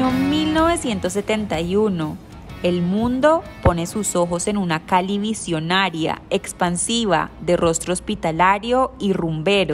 Año 1971. El mundo pone sus ojos en una Cali visionaria, expansiva, de rostro hospitalario y rumbero.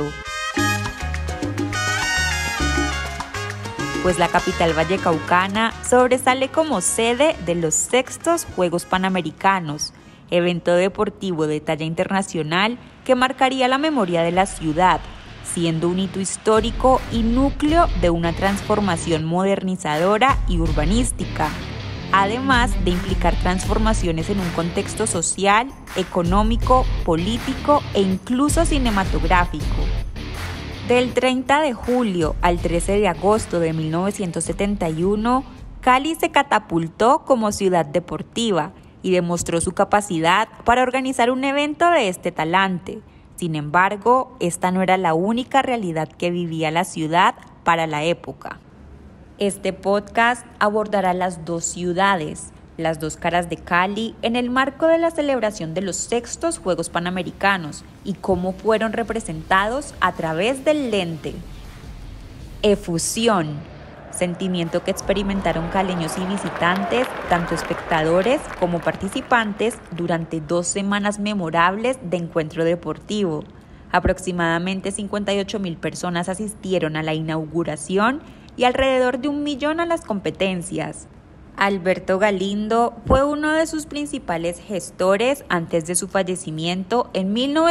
Pues la capital vallecaucana sobresale como sede de los 6º Juegos Panamericanos, evento deportivo de talla internacional que marcaría la memoria de la ciudad, siendo un hito histórico y núcleo de una transformación modernizadora y urbanística, además de implicar transformaciones en un contexto social, económico, político e incluso cinematográfico. Del 30 de julio al 13 de agosto de 1971, Cali se catapultó como ciudad deportiva y demostró su capacidad para organizar un evento de este talante. Sin embargo, esta no era la única realidad que vivía la ciudad para la época. Este podcast abordará las dos ciudades, las dos caras de Cali en el marco de la celebración de los 6º Juegos Panamericanos y cómo fueron representados a través del lente. Efusión, sentimiento que experimentaron caleños y visitantes, tanto espectadores como participantes, durante 2 semanas memorables de encuentro deportivo. Aproximadamente 58.000 personas asistieron a la inauguración y alrededor de 1 millón a las competencias. Alberto Galindo fue uno de sus principales gestores antes de su fallecimiento en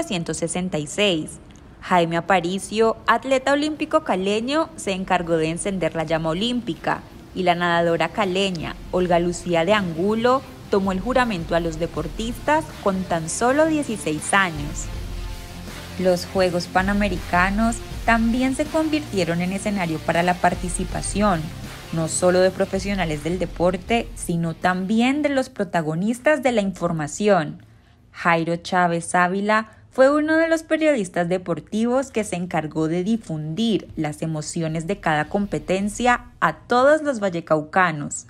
1966. Jaime Aparicio, atleta olímpico caleño, se encargó de encender la llama olímpica y la nadadora caleña Olga Lucía de Angulo tomó el juramento a los deportistas con tan solo 16 años. Los Juegos Panamericanos también se convirtieron en escenario para la participación, no solo de profesionales del deporte, sino también de los protagonistas de la información. Jairo Chávez Ávila fue uno de los periodistas deportivos que se encargó de difundir las emociones de cada competencia a todos los vallecaucanos.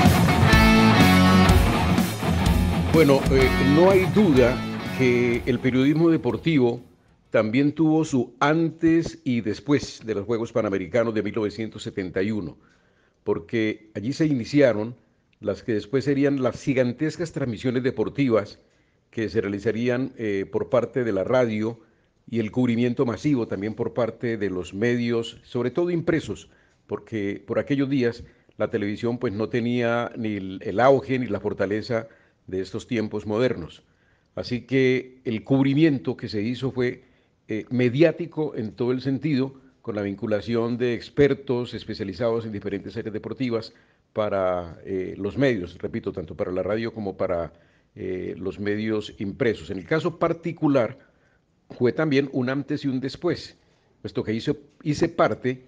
Bueno, no hay duda que el periodismo deportivo también tuvo su antes y después de los Juegos Panamericanos de 1971. Porque allí se iniciaron las que después serían las gigantescas transmisiones deportivas que se realizarían por parte de la radio y el cubrimiento masivo también por parte de los medios, sobre todo impresos, porque por aquellos días la televisión pues no tenía ni el auge ni la fortaleza de estos tiempos modernos. Así que el cubrimiento que se hizo fue mediático en todo el sentido, con la vinculación de expertos especializados en diferentes áreas deportivas para los medios, repito, tanto para la radio como para los medios impresos. En el caso particular, fue también un antes y un después, puesto que hice parte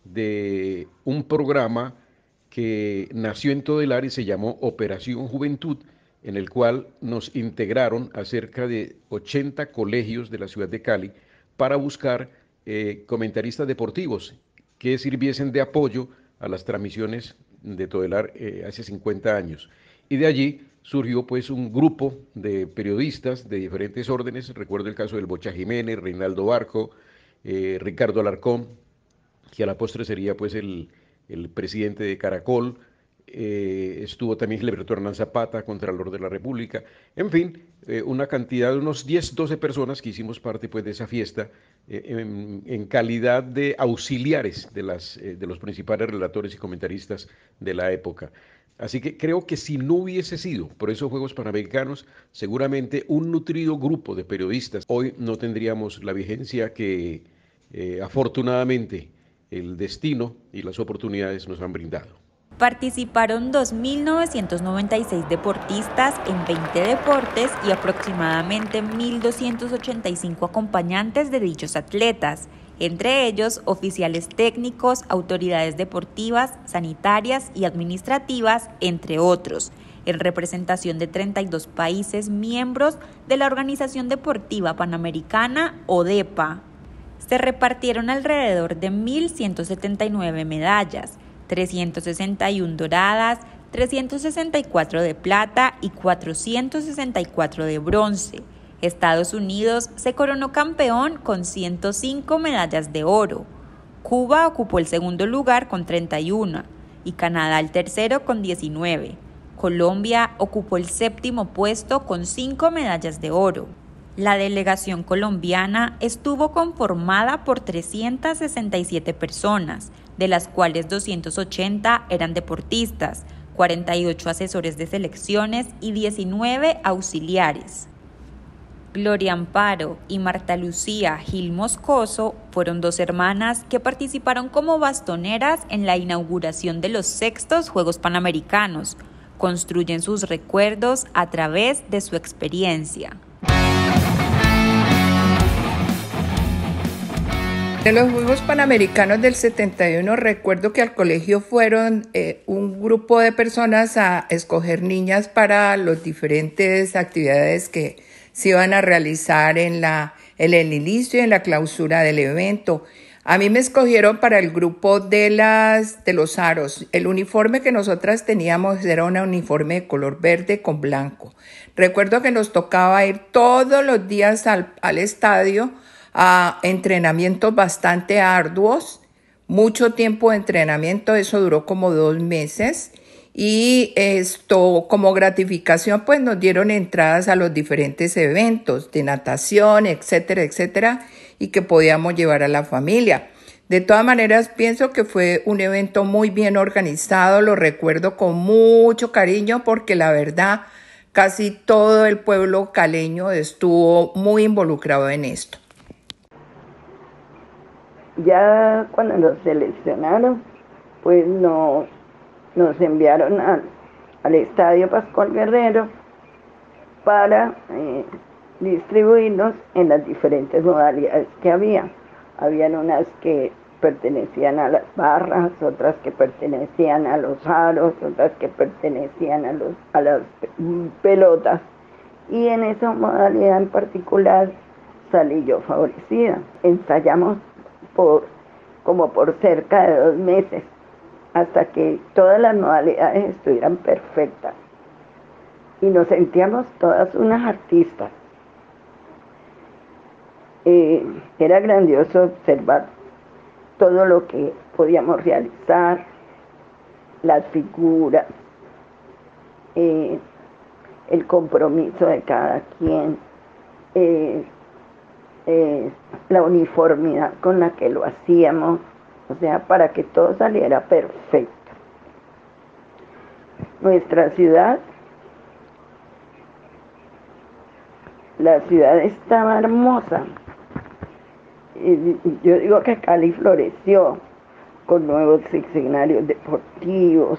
de un programa que nació en todo el área y se llamó Operación Juventud, en el cual nos integraron a cerca de 80 colegios de la ciudad de Cali para buscar comentaristas deportivos que sirviesen de apoyo a las transmisiones de Todelar hace 50 años. Y de allí surgió pues un grupo de periodistas de diferentes órdenes. Recuerdo el caso del Bocha Jiménez, Reinaldo Barco, Ricardo Alarcón, que a la postre sería pues el presidente de Caracol. Estuvo también Gilberto Hernán Zapata, Contralor de la República, en fin, una cantidad de unos 10, 12 personas que hicimos parte pues de esa fiesta en calidad de auxiliares de los principales relatores y comentaristas de la época. Así que creo que si no hubiese sido por esos Juegos Panamericanos, seguramente un nutrido grupo de periodistas, hoy no tendríamos la vigencia que afortunadamente el destino y las oportunidades nos han brindado. Participaron 2.996 deportistas en 20 deportes y aproximadamente 1.285 acompañantes de dichos atletas, entre ellos oficiales técnicos, autoridades deportivas, sanitarias y administrativas, entre otros, en representación de 32 países miembros de la Organización Deportiva Panamericana, ODEPA. Se repartieron alrededor de 1.179 medallas, 361 doradas, 364 de plata y 464 de bronce. Estados Unidos se coronó campeón con 105 medallas de oro. Cuba ocupó el segundo lugar con 31. y Canadá el tercero con 19. Colombia ocupó el séptimo puesto con 5 medallas de oro. La delegación colombiana estuvo conformada por 367 personas, de las cuales 280 eran deportistas, 48 asesores de selecciones y 19 auxiliares. Gloria Amparo y Marta Lucía Gil Moscoso fueron 2 hermanas que participaron como bastoneras en la inauguración de los 6º Juegos Panamericanos. Construyen sus recuerdos a través de su experiencia. De los Juegos Panamericanos del 71, recuerdo que al colegio fueron un grupo de personas a escoger niñas para las diferentes actividades que se iban a realizar en el inicio y en la clausura del evento. A mí me escogieron para el grupo de los aros. El uniforme que nosotras teníamos era un uniforme de color verde con blanco. Recuerdo que nos tocaba ir todos los días al estadio a entrenamientos bastante arduos, mucho tiempo de entrenamiento, eso duró como 2 meses. Y como gratificación, pues nos dieron entradas a los diferentes eventos de natación, etcétera, etcétera, y que podíamos llevar a la familia. De todas maneras, pienso que fue un evento muy bien organizado, lo recuerdo con mucho cariño porque la verdad, casi todo el pueblo caleño estuvo muy involucrado en esto. Ya cuando nos seleccionaron, pues nos enviaron al Estadio Pascual Guerrero para distribuirnos en las diferentes modalidades que había. Habían unas que pertenecían a las barras, otras que pertenecían a los aros, otras que pertenecían a las pelotas. Y en esa modalidad en particular salí yo favorecida. Ensayamos como por cerca de 2 meses, hasta que todas las modalidades estuvieran perfectas. Y nos sentíamos todas unas artistas. Era grandioso observar todo lo que podíamos realizar, las figuras, el compromiso de cada quien, la uniformidad con la que lo hacíamos, o sea, para que todo saliera perfecto. Nuestra ciudad, la ciudad estaba hermosa. Yo digo que Cali floreció con nuevos escenarios deportivos,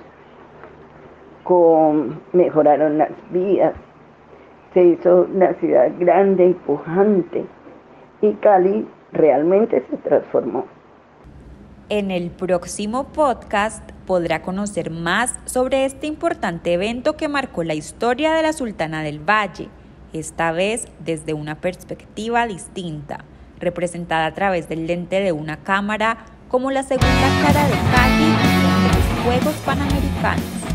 mejoraron las vías, se hizo una ciudad grande y pujante, y Cali realmente se transformó. En el próximo podcast podrá conocer más sobre este importante evento que marcó la historia de la Sultana del Valle, esta vez desde una perspectiva distinta, representada a través del lente de una cámara como la segunda cara de Cali durante los Juegos Panamericanos.